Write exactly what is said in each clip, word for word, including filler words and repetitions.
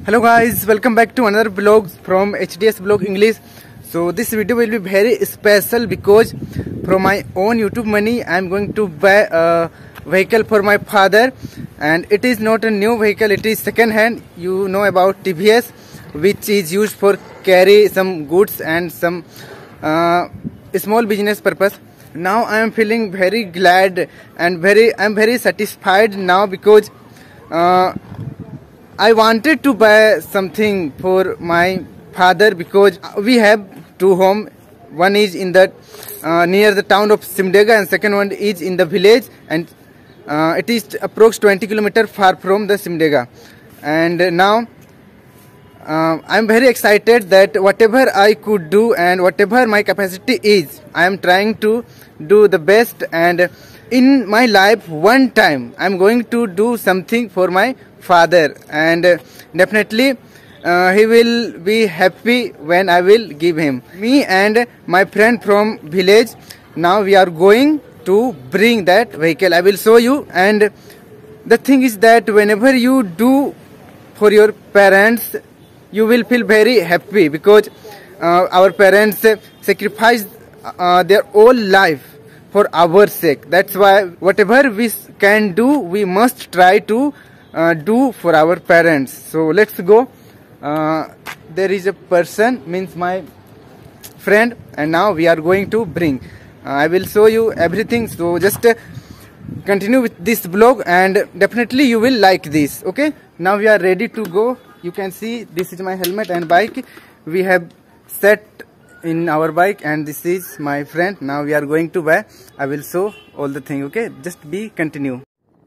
Hello guys, welcome back to another vlog from H D S Vlog English. So this video will be very special because from my own YouTube money I am going to buy a vehicle for my father, and it is not a new vehicle, it is second hand. You know about T V S, which is used for carry some goods and some uh, small business purpose. Now I am feeling very glad and very I am very satisfied now because uh, I wanted to buy something for my father because we have two homes. One is in the uh, near the town of Simdega and second one is in the village, and uh, it is approx twenty kilometers far from the Simdega. And now uh, I am very excited that whatever I could do and whatever my capacity is, I am trying to do the best. And in my life, one time I am going to do something for my father, and uh, definitely uh, he will be happy when I will give him. Me and my friend from village, now we are going to bring that vehicle. I will show you. And the thing is that whenever you do for your parents, you will feel very happy because uh, our parents uh, sacrificed uh, their whole life for our sake. That's why whatever we can do, we must try to uh, do for our parents. So let's go. Uh, there is a person, means my friend, and now we are going to bring. Uh, I will show you everything. So just uh, continue with this vlog, and definitely you will like this. Okay. Now we are ready to go. You can see this is my helmet and bike. We have set in our bike, and this is my friend. Now we are going to buy. I will show all the thing. Okay, just be continue.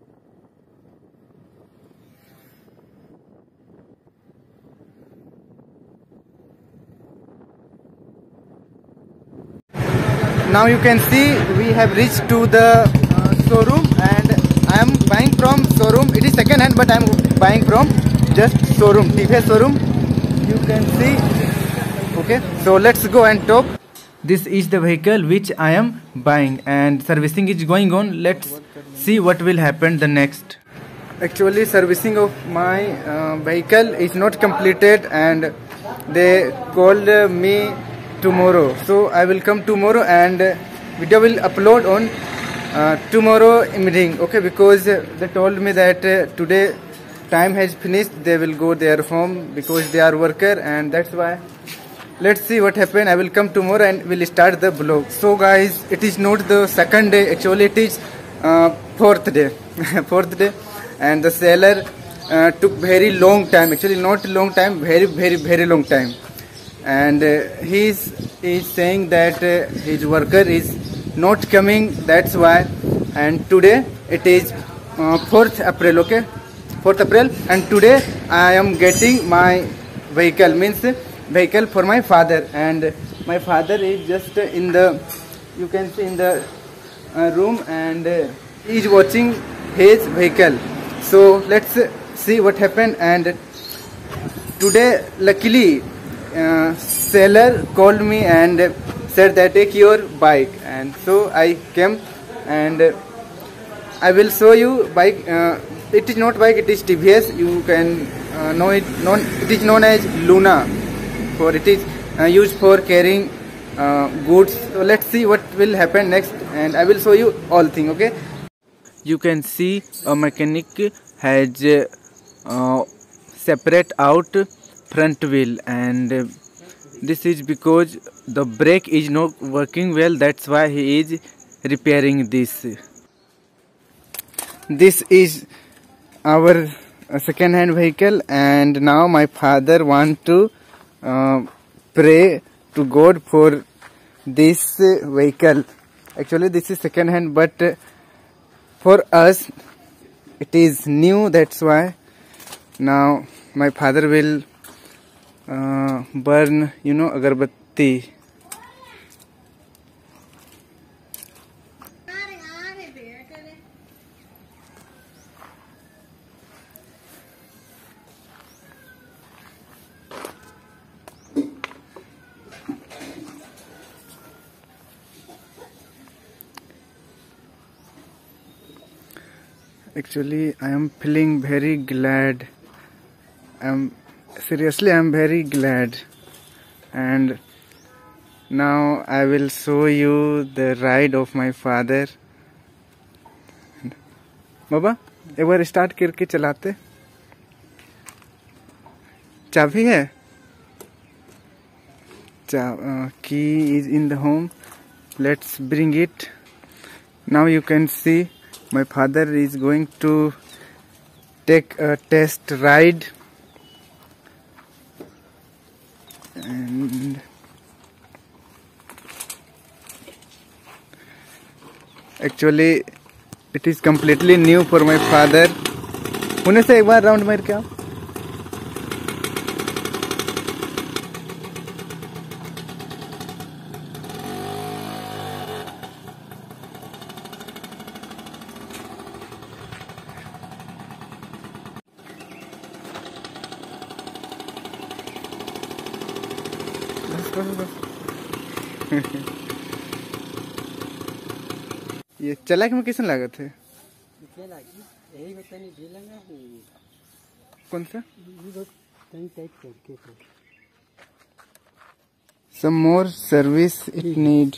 Now you can see we have reached to the uh, showroom, and I am buying from showroom. It is second hand, but I am buying from just showroom, T V S showroom. You can see. Okay, so let's go and talk. This is the vehicle which I am buying, and servicing is going on. Let's see what will happen the next. Actually, servicing of my uh, vehicle is not completed, and they called uh, me tomorrow. So I will come tomorrow, and uh, video will upload on uh, tomorrow evening. Okay, because uh, they told me that uh, today time has finished. They will go their home because they are worker, and that's why. Let's see what happen. I will come tomorrow and will start the vlog. So guys, it is not the second day. Actually, it is uh, fourth day. fourth day, and the seller uh, took very long time. Actually, not long time. Very, very, very long time. And uh, he is is saying that uh, his worker is not coming. That's why. And today it is uh, fourth April. Okay, fourth April, and today I am getting my vehicle. Means vehicle for my father, and my father is just in the, you can see in the uh, room, and uh, he is watching his vehicle. So let's see what happened. And today luckily uh, seller called me and said that take your bike, and so I came, and uh, I will show you bike. Uh, it is not bike, it is T V S. You can uh, know it known it is known as Luna. For it is uh, used for carrying uh, goods. So let's see what will happen next, and I will show you all thing. Okay, you can see a mechanic has uh, uh, separate out front wheel, and uh, this is because the brake is not working well. That's why he is repairing this. This is our uh, second hand vehicle, and now my father want to Uh, pray to God for this uh, vehicle. Actually, this is second hand, but uh, for us it is new. That's why now my father will uh, burn, you know, agarbatti. Actually, I am feeling very glad. I am seriously, I'm very glad. And now I will show you the ride of my father. बाबा एक बार start करके चलाते. चाबी है? Key is in the home. Let's bring it. Now you can see my father is going to take a test ride. And actually it is completely new for my father. Pune से एक बार round मार के आओ. ये चलाक में किसन लागत है? कौन सा? Some more service it need.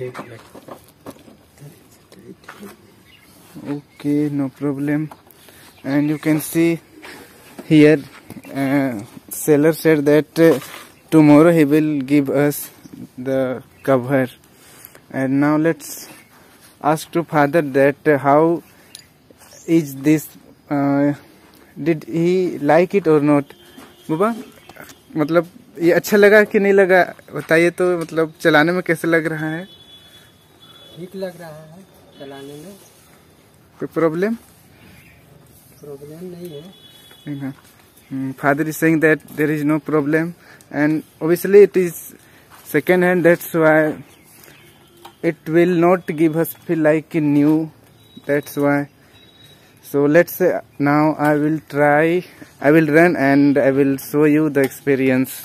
Okay, no problem. And you can see here, uh, seller said that uh, tomorrow he will give us the cover. And now let's ask to father that uh, how is this, uh, did he like it or not? बाबा मतलब ये अच्छा लगा कि नहीं लगा बताइए तो. मतलब चलाने में कैसे लग रहा है? ठीक लग रहा है चलाने में. कोई प्रॉब्लम? प्रॉब्लम नहीं है. नहीं ना. Father is saying that there is no problem, and obviously it is second hand, that's why it will not give us feel like new, that's why. So let's uh, now I will try, I will run and I will show you the experience.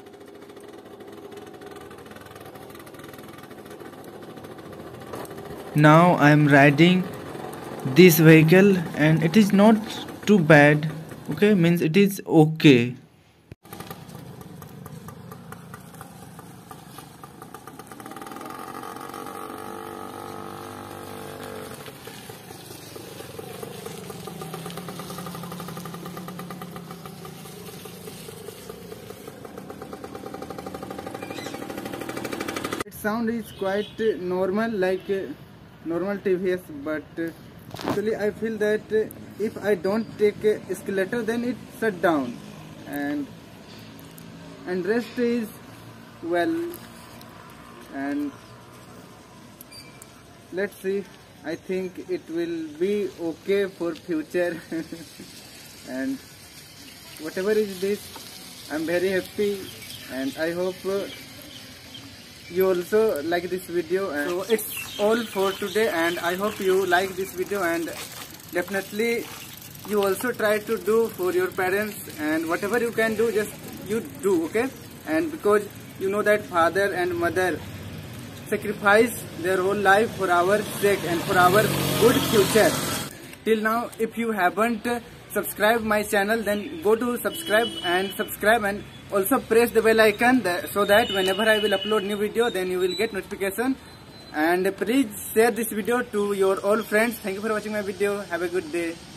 Now I am riding this vehicle and it is not too bad. Okay, means it is okay. Its sound is quite normal, like normal T V S, but actually I feel that if I don't take escalator then it shut down, and and rest is well. And let's see, I think it will be okay for future. And whatever is this, I'm very happy, and I hope uh, you also like this video. And so it's all for today, and I hope you like this video, and definitely you also try to do for your parents, and whatever you can do, just you do, okay? And because you know that father and mother sacrifice their whole life for our sake and for our good future. Till now, if you haven't subscribed my channel, then go to subscribe and subscribe, and also press the bell icon so that whenever I will upload new video, then you will get notification. And please share this video to your all friends. Thank you for watching my video. Have a good day.